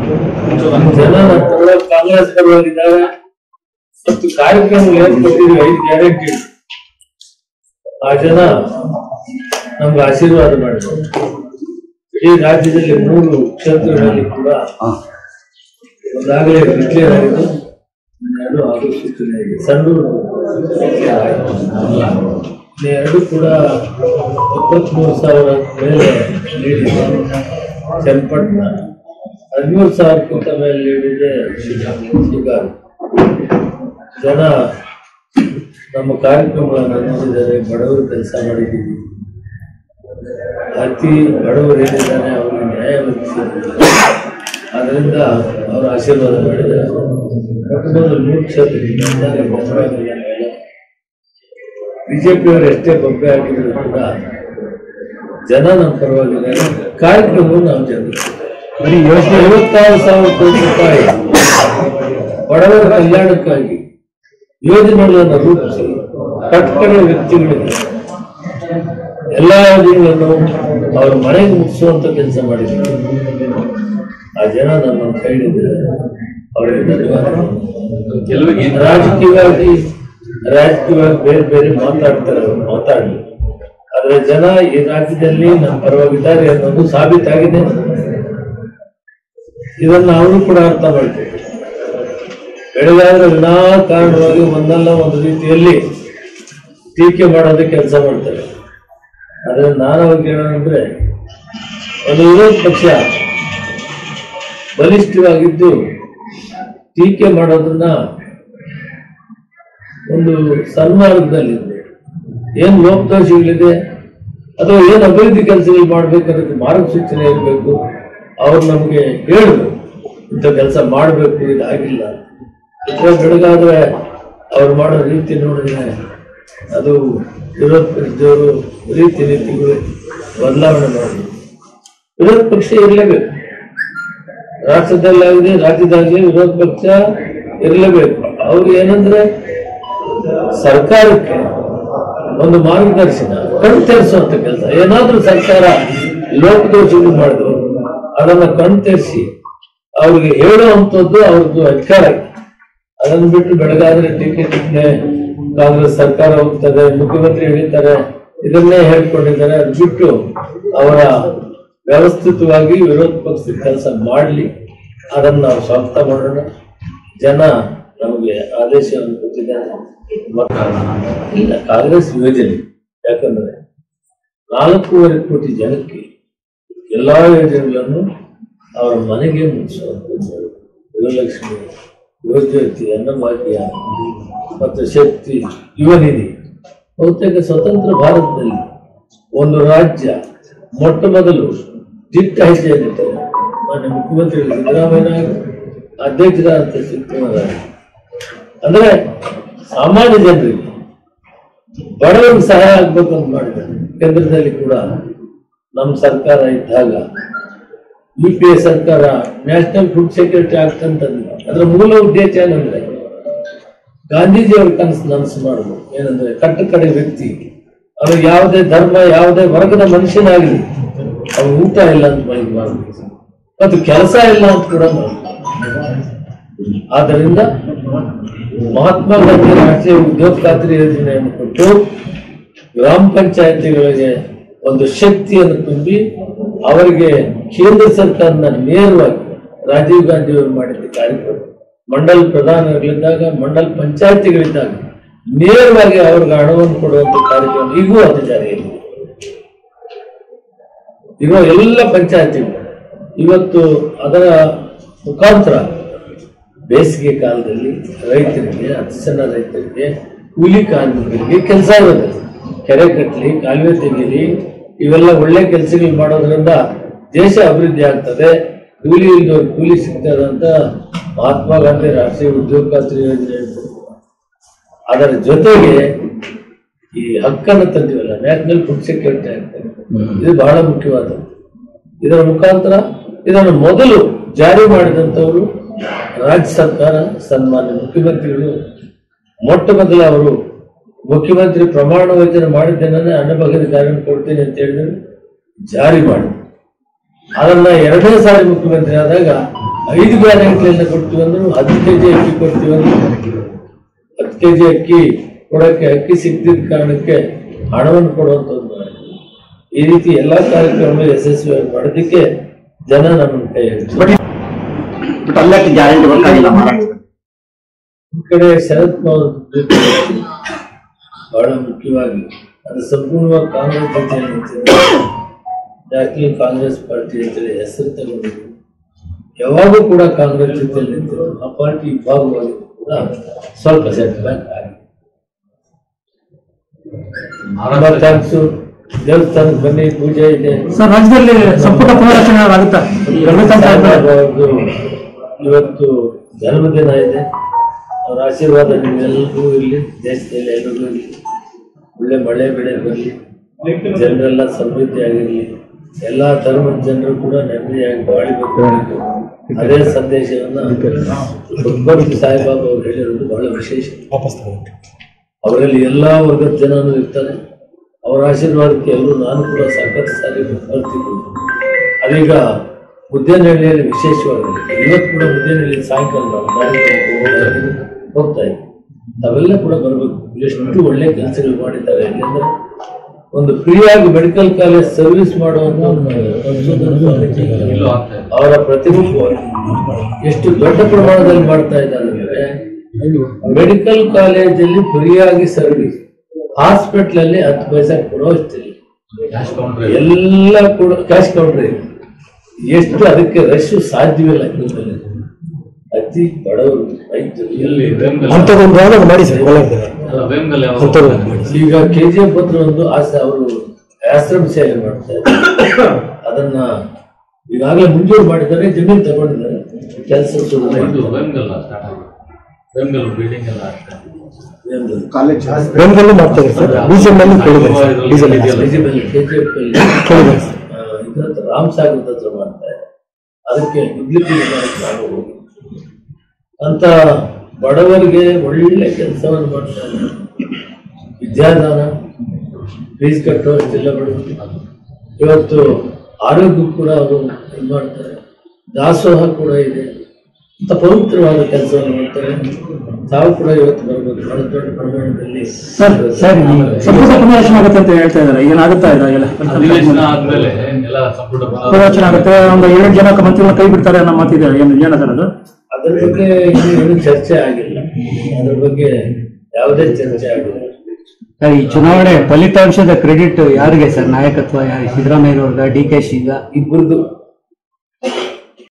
ಜನ ಕಾಂಗ್ರೆಸ್ ಪರವಾಗಿದ್ದಾರೆ ಮತ್ತು ಕಾರ್ಯಕ್ರಮಗಳು ಏನ್ ಕೊಟ್ಟಿದ್ವಿ 5 ಗ್ಯಾರಂಟಿ ಆ ಜನ ನಮ್ಗೆ ಆಶೀರ್ವಾದ ಮಾಡಿದ್ರು. ಇಡೀ ರಾಜ್ಯದಲ್ಲಿ 3 ಕ್ಷೇತ್ರಗಳಲ್ಲಿ ಕೂಡ ಒಂದಾಗಲೇ ಡಿಕ್ಲೇರ್ ಆಗಿದೆ, 2 ಆಗೋ ಸೂಚನೆ ಇದೆ. ಸಂಡೂರು 2 ಕೂಡ 23,000 ಮೇಲೆ ಲೀಡ್ ಇದೆ. ಚನ್ನಪಟ್ಟಣ 13,000ಕ್ಕಿಂತ ಮೇಲೆ ಲೀಡ್ ಇದೆ. ಶಿಕಾರ್ ಜನ ನಮ್ಮ ಕಾರ್ಯಕ್ರಮಗಳನ್ನು ನೋಡಿದ್ದಾರೆ. ಬಡವರು ಕೆಲಸ ಮಾಡಿದ್ದೀವಿ, ಅತಿ ಬಡವರು ಏನಿದ್ದಾನೆ ಅವ್ರಿಗೆ ನ್ಯಾಯ ಒದಗಿಸಿದ್ದೀವಿ. ಅದರಿಂದ ಅವರು ಆಶೀರ್ವಾದ ಮಾಡಿದ್ದಾರೆ. ಮೊದಲು 3 ಕ್ಷೇತ್ರ ಬಿಜೆಪಿಯವರು ಎಷ್ಟೇ ಬೊಬ್ಬೆ ಹಾಕಿದ್ರು ಕೂಡ ಜನ ನಮ್ಮ ಪರವಾಗಿದ್ದಾರೆ. ಕಾರ್ಯಕ್ರಮವನ್ನು ನಾವು ಬರೀ 56,000 ಕೋಟಿ ರೂಪಾಯಿ ಬಡವರ ಕಲ್ಯಾಣಕ್ಕಾಗಿ ಯೋಜನೆಗಳನ್ನು ರೂಪಿಸಿ ಕಟ್ಟಡ ವ್ಯಕ್ತಿಗಳಿಗೆ ಎಲ್ಲಾ ಯೋಜನೆಗಳನ್ನು ಅವ್ರ ಮನೆಗೆ ಮುಗಿಸುವಂತ ಕೆಲಸ ಮಾಡಿದ್ದಾರೆ. ಆ ಜನ ನಮ್ಮನ್ನು ಕೈ ಹಿಡಿದಿದ್ದಾರೆ, ಅವರಿಗೆ ಧನ್ಯವಾದ. ರಾಜಕೀಯವಾಗಿ ಬೇರೆ ಬೇರೆ ಮಾತಾಡ್ತಾರೆ, ಮಾತಾಡಲಿ. ಆದ್ರೆ ಜನ ಈ ರಾಜ್ಯದಲ್ಲಿ ನಮ್ಮ ಪರವಾಗಿದ್ದಾರೆ ಅನ್ನೋದು ಸಾಬೀತಾಗಿದೆ. ಇದನ್ನು ಅವರು ಕೂಡ ಅರ್ಥ ಮಾಡ್ತಾರೆ. ಬೆಳಗಾದ್ರೆ ವಿನಾಕಾರಣವಾಗಿ ಒಂದಲ್ಲ ಒಂದು ರೀತಿಯಲ್ಲಿ ಟೀಕೆ ಮಾಡೋದಕ್ಕೆ ಕೆಲಸ ಮಾಡ್ತಾರೆ. ಆದ್ರೆ ನಾನು ಅವ್ರಿಗೆ ಹೇಳೋದಂದ್ರೆ, ಒಂದು ವಿರೋಧ ಪಕ್ಷ ಬಲಿಷ್ಠವಾಗಿದ್ದು ಟೀಕೆ ಮಾಡೋದನ್ನ ಒಂದು ಸನ್ಮಾರ್ಗದಲ್ಲಿದೆ. ಏನ್ ಲೋಪದೋಷಗಳಿದೆ ಅಥವಾ ಏನ್ ಅಭಿವೃದ್ಧಿ ಕೆಲಸಗಳು ಮಾಡ್ಬೇಕನ್ನೋದಕ್ಕೆ ಮಾರ್ಗಸೂಚನೆ ಇರಬೇಕು. ಅವ್ರು ನಮ್ಗೆ ಹೇಳ್ಬೇಕು ಇಂಥ ಕೆಲಸ ಮಾಡ್ಬೇಕು, ಇದಾಗಿಲ್ಲ. ಬೆಳಗಾದ್ರೆ ಅವ್ರು ಮಾಡೋ ರೀತಿ ನೋಡಿದ್ರೆ ಅದು ವಿರೋಧ ಪಕ್ಷದವರು ರೀತಿ ನೀತಿಗಳು ಬದಲಾವಣೆ ಮಾಡಿ ವಿರೋಧ ಪಕ್ಷ ಇರಲೇಬೇಕು. ರಾಷ್ಟ್ರದಲ್ಲಾಗಲಿ ರಾಜ್ಯದಾಗಲಿ ವಿರೋಧ ಪಕ್ಷ ಇರಲೇಬೇಕು. ಅವ್ರು ಏನಂದ್ರೆ ಸರ್ಕಾರಕ್ಕೆ ಒಂದು ಮಾರ್ಗದರ್ಶನ ಕಣ್ತರಿಸುವಂತ ಕೆಲಸ. ಏನಾದ್ರೂ ಸರ್ಕಾರ ಲೋಪದೋಷಗಳು ಮಾಡಿದ್ರು ಅದನ್ನ ಕಣ್ತರಿಸಿ ಅವ್ರಿಗೆ ಹೇಳುವಂಥದ್ದು ಅವ್ರದ್ದು ಅಧಿಕಾರ. ಅದನ್ನು ಬಿಟ್ಟು ಬೆಳಗಾದ್ರೆ ಟೀಕೆ ಕಾಂಗ್ರೆಸ್ ಸರ್ಕಾರ ಹೋಗ್ತದೆ, ಮುಖ್ಯಮಂತ್ರಿ ಹೇಳಿದ್ದಾರೆ, ಇದನ್ನೇ ಹೇಳ್ಕೊಂಡಿದ್ದಾರೆ. ಅದು ಬಿಟ್ಟು ಅವರ ವ್ಯವಸ್ಥಿತವಾಗಿ ವಿರೋಧ ಪಕ್ಷದ ಕೆಲಸ ಮಾಡಲಿ, ಅದನ್ನು ನಾವು ಸ್ವಾಗತ ಮಾಡೋಣ. ಜನ ನಮಗೆ ಆದೇಶವನ್ನು ಕೊಟ್ಟಿದ್ದಾರೆ. ಇಲ್ಲ ಕಾಂಗ್ರೆಸ್ ಯೋಜನೆ, ಯಾಕಂದ್ರೆ 4.5 ಕೋಟಿ ಜನಕ್ಕೆ ಎಲ್ಲಾ ಯೋಜನೆಗಳನ್ನು ಅವರ ಮನೆಗೆ ಮುಗಿಸುವಂಥದ್ದು. ಗೃಹಲಕ್ಷ್ಮಿ, ಯುವಜ್ಯೋತಿ, ಅನ್ನಭಾಗ್ಯ ಮತ್ತು ಶಕ್ತಿ, ಯುವ ನಿಧಿ. ಬಹುತೇಕ ಸ್ವತಂತ್ರ ಭಾರತದಲ್ಲಿ ಒಂದು ರಾಜ್ಯ ಮೊಟ್ಟ ಮೊದಲು ದಿಟ್ಟ ಹೆಜ್ಜೆಯಲ್ಲಿದ್ದಾರೆ. ಮಾನ್ಯ ಮುಖ್ಯಮಂತ್ರಿ ಸಿದ್ದರಾಮಯ್ಯ ಅಧ್ಯಕ್ಷರಾದಂಥ ಶಿವಕುಮಾರ್ ಅಂದ್ರೆ ಸಾಮಾನ್ಯ ಜನರಿಗೆ ಬಡವರಿಗೆ ಸಹಾಯ ಆಗ್ಬೇಕಂತ ಮಾಡಿದ್ದಾರೆ. ಕೇಂದ್ರದಲ್ಲಿ ಕೂಡ ನಮ್ಮ ಸರ್ಕಾರ ಇದ್ದಾಗ UPA ಸರ್ಕಾರ ನ್ಯಾಷನಲ್ ಫುಡ್ ಸೆಕ್ಯೂರಿಟಿ ಆಕ್ಟ್ ಅಂತಂದ್ರೆ ಅದರ ಮೂಲ ಉದ್ದೇಶ ಏನಂದ್ರೆ ಗಾಂಧೀಜಿಯವ್ರ ನನಸು ಮಾಡುದು. ಏನಂದ್ರೆ ಕಟ್ಟ ಕಡೆ ವ್ಯಕ್ತಿ ಅವ್ರಿಗೆ ಯಾವುದೇ ಧರ್ಮ, ಯಾವುದೇ ವರ್ಗದ ಮನುಷ್ಯನಾಗಲಿ ಅವ್ರು ಊಟ ಇಲ್ಲ ಅಂತ ಮಾಡಬೇಕು ಮತ್ತು ಕೆಲಸ ಇಲ್ಲ ಅಂತ ಕೂಡ ಮಾಡಬೇಕು. ಆದ್ದರಿಂದ ಮಹಾತ್ಮ ಗಾಂಧಿ ರಾಷ್ಟ್ರೀಯ ಉದ್ಯೋಗ ಖಾತ್ರಿ ಯೋಜನೆಯನ್ನು ಕೊಟ್ಟು ಗ್ರಾಮ ಪಂಚಾಯತಿಗಳಿಗೆ ಒಂದು ಶಕ್ತಿಯನ್ನು ತುಂಬಿ ಅವರಿಗೆ ಕೇಂದ್ರ ಸರ್ಕಾರದ ನೇರವಾಗಿ ರಾಜೀವ್ ಗಾಂಧಿ ಅವರು ಮಾಡಿದ ಕಾರ್ಯಕ್ರಮ, ಮಂಡಲ್ ಪ್ರಧಾನಗಳಿದ್ದಾಗ, ಮಂಡಲ್ ಪಂಚಾಯತಿಗಳಿದ್ದಾಗ ನೇರವಾಗಿ ಅವ್ರಿಗೆ ಹಣವನ್ನು ಕೊಡುವಂತ ಕಾರ್ಯಕ್ರಮ ಈಗೂ ಅದು ಜಾರಿಯಲ್ಲಿದೆ. ಇರುವ ಎಲ್ಲ ಪಂಚಾಯತಿಗಳು ಇವತ್ತು ಅದರ ಮುಖಾಂತರ ಬೇಸಿಗೆ ಕಾಲದಲ್ಲಿ ರೈತರಿಗೆ, ಅತಿ ಸಣ್ಣ ರೈತರಿಗೆ, ಕೂಲಿ ಕಾರ್ಮಿಕರಿಗೆ ಕೆಲಸ ಇರುತ್ತೆ. ಕೆರೆ ಕಟ್ಟಲಿ, ಕಾಲುವೆ ತೆಗೀಲಿ, ಇವೆಲ್ಲ ಒಳ್ಳೆ ಕೆಲಸಗಳು ಮಾಡೋದ್ರಿಂದ ದೇಶ ಅಭಿವೃದ್ಧಿ ಆಗ್ತದೆ. ಕೂಲಿ ಇಲ್ಲದವ್ರು ಕೂಲಿ ಸಿಗ್ತದೆ ಅಂತ ಮಹಾತ್ಮ ಗಾಂಧಿ ರಾಷ್ಟ್ರೀಯ ಉದ್ಯೋಗ ಖಾತ್ರಿ ಯೋಜನೆ. ಅದರ ಜೊತೆಗೆ ಈ ಹಕ್ಕನ್ನು ತಂದಿವಲ್ಲ, ನ್ಯಾಷನಲ್ ಫುಡ್ ಸೆಕ್ಯೂರಿಟಿ ಆಗ್ತದೆ, ಇದು ಬಹಳ ಮುಖ್ಯವಾದ. ಇದರ ಮುಖಾಂತರ ಇದನ್ನು ಮೊದಲು ಜಾರಿ ಮಾಡಿದಂಥವರು ರಾಜ್ಯ ಸರ್ಕಾರ, ಸನ್ಮಾನ್ಯ ಮುಖ್ಯಮಂತ್ರಿಗಳು. ಮೊಟ್ಟ ಮೊದಲು ಅವರು ಮುಖ್ಯಮಂತ್ರಿ ಪ್ರಮಾಣ ವಚನ ಮಾಡಿದ್ದೇನೆ, ಅನ್ನಭಾಗ್ಯದ ಕಾರ್ಯಕ್ರಮ ಕೊಡ್ತೇನೆ ಅಂತ ಹೇಳಿದ್ರು, ಜಾರಿ ಮಾಡಿ ಅದನ್ನ 2ನೇ ಸಾರಿ ಮುಖ್ಯಮಂತ್ರಿ ಆದಾಗ 5 ಗ್ಯಾರಂಟಿಯನ್ನು ಕೊಡ್ತೀವಿ ಅಂದ್ರು 10 ಕೆಜಿ ಅಕ್ಕಿ ಕೊಡ್ತೀವಿ ಅಂದ್ರೆ 10 ಕೆಜಿ ಅಕ್ಕಿ ಕೊಡಕ್ಕೆ ಅಕ್ಕಿ ಸಿಗ್ತಿದ್ದ ಕಾರಣಕ್ಕೆ ಹಣವನ್ನು ಕೊಡುವಂಥದ್ದು ಮಾಡಿದ್ರು. ಈ ರೀತಿ ಎಲ್ಲಾ ಕಾರ್ಯಕ್ರಮ ಯಶಸ್ವಿಯಾಗಿ ಮಾಡೋದಕ್ಕೆ ಜನ ನಮ್ಮನ್ನು ಕೈ ಹಿಡಿದ್ರು. ಈ ಕಡೆ ಶರದ್ ಪವಾರ್ ಬಹಳ ಮುಖ್ಯವಾಗಿ ಅದು ಸಂಪೂರ್ಣವಾಗಿ ಕಾಂಗ್ರೆಸ್ ಜೊತೆಯಲ್ಲಿ ನಿಂತಿದೆ. ನ್ಯಾಷನಲ್ ಕಾಂಗ್ರೆಸ್ ಪಾರ್ಟಿ ಅಂತೇಳಿ ಹೆಸರು ತಗೊಂಡಿದ್ರು. ಯಾವಾಗೂ ಕೂಡ ಕಾಂಗ್ರೆಸ್ ಜೊತೆಯಲ್ಲಿ ನಿಂತಿದ್ರು. ಆ ಪಾರ್ಟಿ ವಿಭಾಗವಾಗಿ ಕೂಡ ಸ್ವಲ್ಪ ಸೆಟ್ ಬ್ಯಾಕ್ ಆಗಿದೆ. ದೇವಸ್ಥಾನಕ್ಕೆ ಬನ್ನಿ, ಪೂಜೆ ಇದೆ. ಸರ್, ರಾಜ್ಯದಲ್ಲಿ ಸಂಪುಟ ಪುನರಚನೆ ಆಗುತ್ತಾ? ಇವತ್ತು ಜನ್ಮದಿನ ಇದೆ. ಅವರ ಆಶೀರ್ವಾದ ನಿಮ್ಮೆಲ್ಲರಿಗೂ ಇರಲಿ, ದೇಶದಲ್ಲಿ ಎಲ್ಲರಿಗೂ ಇರಲಿ. ಒಳ್ಳೆ ಮಳೆ ಬೆಳೆ ಬರಲಿ, ಜನರೆಲ್ಲ ಸಮೃದ್ಧಿಯಾಗಿರಲಿ, ಎಲ್ಲಾ ಧರ್ಮದ ಜನರು ಕೂಡ ನೆಮ್ಮದಿಯಾಗಿ ಬಾಳಬೇಕು. ಅದೇ ಸಂದೇಶವನ್ನ ಭಗವಂತ ಸಾಯಿಬಾಬಾ ಅವರು ಹೇಳಿರೋದು ಬಹಳ ವಿಶೇಷ. ಅವರಲ್ಲಿ ಎಲ್ಲಾ ವರ್ಗದ ಜನರು ಇರ್ತಾರೆ. ಅವರ ಆಶೀರ್ವಾದಕ್ಕೆ ಎಲ್ಲರೂ ನಾನು ಕೂಡ ಸಾಕಷ್ಟು ಸಾರಿ ಬರ್ತಿದ್ದು. ಅದೀಗ ಮುದ್ದೇನಹಳ್ಳಿಯಲ್ಲಿ ವಿಶೇಷವಾಗಿದೆ. ಇವತ್ತು ಕೂಡ ಮುದ್ದೇನಹಳ್ಳಿ ಸಾಯಂಕಾಲ ನಾವು ಹೋಗ್ತಾ ಇದ್ದೀವಿ. ತಾವೆಲ್ಲ ಕೂಡ ಬರಬೇಕು. ಎಷ್ಟು ಒಳ್ಳೆ ಕೆಲಸಗಳು ಮಾಡಿದ್ದಾರೆ. ಯಾಕೆಂದ್ರೆ ಒಂದು ಫ್ರೀಯಾಗಿ ಮೆಡಿಕಲ್ ಕಾಲೇಜ್ ಸರ್ವಿಸ್ ಮಾಡುವಂತ ಅವರ ಪ್ರತಿರೂಪವಾಗಿ ಎಷ್ಟು ದೊಡ್ಡ ಪ್ರಮಾಣದಲ್ಲಿ ಮಾಡ್ತಾ ಇದ್ದಾರೆ ಅಂದ್ರೆ, ಮೆಡಿಕಲ್ ಕಾಲೇಜಲ್ಲಿ ಫ್ರೀಯಾಗಿ ಸರ್ವಿಸ್, ಹಾಸ್ಪಿಟಲ್ ಅಲ್ಲಿ 10 ಪೈಸಾ ಕೊಡುವಷ್ಟಿಲ್ಲ, ಎಲ್ಲ ಕೂಡ ಕ್ಯಾಶ್ ಕೌಂಟರ್. ಎಷ್ಟು ಅದಕ್ಕೆ ರಶ್ ಸಾಧ್ಯವಿಲ್ಲ. ಅತಿ ಬಡವರು ರೈತರು ಈಗ KGF ಹತ್ರ ಒಂದು ಅವರು ಆಶ್ರಮ ಸೇವೆ ಮಾಡ್ತಾ ಇದ್ದಾರೆ. ಅದನ್ನ ಈಗಾಗಲೇ ಮಂಜೂರು ಮಾಡಿದ್ದಾರೆ, ಜಮೀನು ತಗೊಂಡಿದ್ದಾರೆ. ಕೆಲಸ ರಾಮ್ ಸಾಗರ್ ಹತ್ರ ಮಾಡ್ತಾರೆ. ಅದಕ್ಕೆ ನಾನು ಹೋಗಿ ಅಂತ ಬಡವರಿಗೆ ಒಳ್ಳೆ ಕೆಲಸವನ್ನು ಮಾಡ್ತಾ ಇದ್ದಾರೆ. ವಿದ್ಯಾದಾನ, ಫೀಸ್ ಕಟ್ಟುವಷ್ಟಿಲ್ಲ ಬಡವರು. ಇವತ್ತು ಆರೋಗ್ಯ ಕೂಡ ಅವರು ಇದು ಮಾಡ್ತಾರೆ. ದಾಸೋಹ ಕೂಡ ಇದೆ. ಅಂತ ಪವಿತ್ರವಾದ ಕೆಲಸವನ್ನು ಮಾಡ್ತಾರೆ. ತಾವು ಕೂಡ ಇವತ್ತು ಬರಬೇಕು. ಬಹಳ ದೊಡ್ಡ ಪ್ರಮಾಣದಲ್ಲಿ ಆಗುತ್ತೆ ಅಂತ ಹೇಳ್ತಾ ಇದ್ದಾರೆ. ಏನಾಗುತ್ತಾ ಇದೆ? ಪುನರಚನೆ ಆಗುತ್ತೆ. ಒಂದು 7 ಜನ ಮಂತ್ರಿಗಳ ಕೈ ಬಿಡ್ತಾರೆ ಅನ್ನೋ ಮಾತಿದೆ. ಏನದರ ಅದು? ಅದ್ರ ಬಗ್ಗೆ ಏನು ಚರ್ಚೆ ಆಗಿಲ್ಲ. ಅದ್ರ ಬಗ್ಗೆ ಯಾವುದೇ ಚರ್ಚೆ ಆಗಿಲ್ಲ. ಈ ಚುನಾವಣೆ ಫಲಿತಾಂಶದ ಕ್ರೆಡಿಟ್ ಯಾರಿಗೆ ಸರ್? ನಾಯಕತ್ವ ಯಾರಿಗೆ? ಸಿದ್ದರಾಮಯ್ಯ ಅವ್ರದ, DK ಶ್ರೀಗ? ಇಬ್ಬರದು.